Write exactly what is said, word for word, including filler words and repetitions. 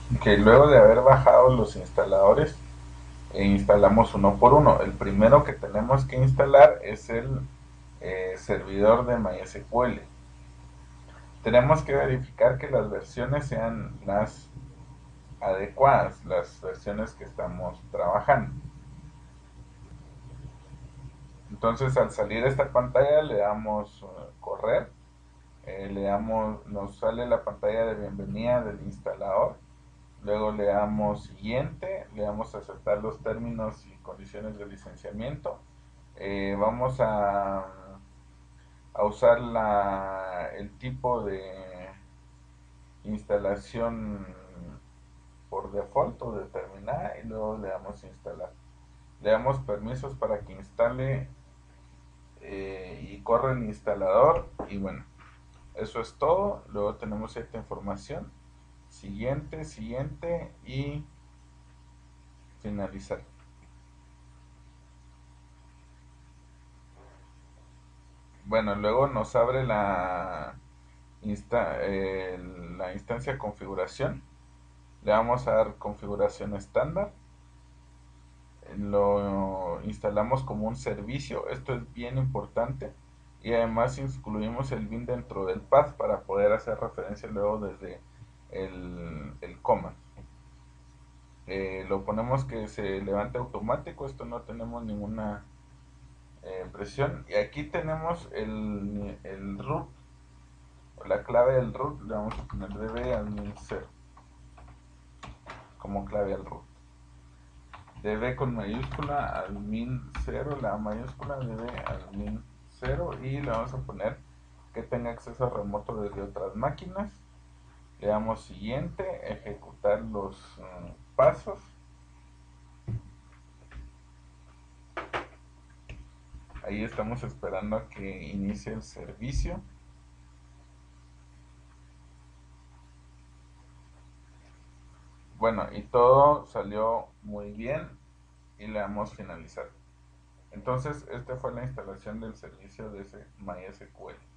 que luego de haber bajado los instaladores, e instalamos uno por uno. El primero que tenemos que instalar es el eh, servidor de MySQL. Tenemos que verificar que las versiones sean las adecuadas, las versiones que estamos trabajando. Entonces, al salir esta pantalla le damos uh, correr, eh, le damos, nos sale la pantalla de bienvenida del instalador. Luego le damos siguiente, le damos a aceptar los términos y condiciones de licenciamiento. Eh, vamos a, a usar la, el tipo de instalación por default o determinada y luego le damos instalar. Le damos permisos para que instale eh, y corra el instalador y bueno, eso es todo. Luego tenemos esta información. Siguiente, siguiente y finalizar. Bueno, luego nos abre la, insta eh, la instancia configuración. Le vamos a dar configuración estándar. Lo instalamos como un servicio. Esto es bien importante. Y además incluimos el bin dentro del path para poder hacer referencia luego desde el, el command. Eh, lo ponemos que se levante automático. Esto no tenemos ninguna eh, presión. Y aquí tenemos el, el root, la clave del root. Le vamos a poner db cero como clave al root. Db con mayúscula, admin cero, la mayúscula, db admin cero y le vamos a poner que tenga acceso remoto desde otras máquinas. Le damos siguiente, ejecutar los um, pasos. Ahí estamos esperando a que inicie el servicio. Bueno, y todo salió muy bien y le damos finalizar. Entonces, esta fue la instalación del servicio de ese MySQL.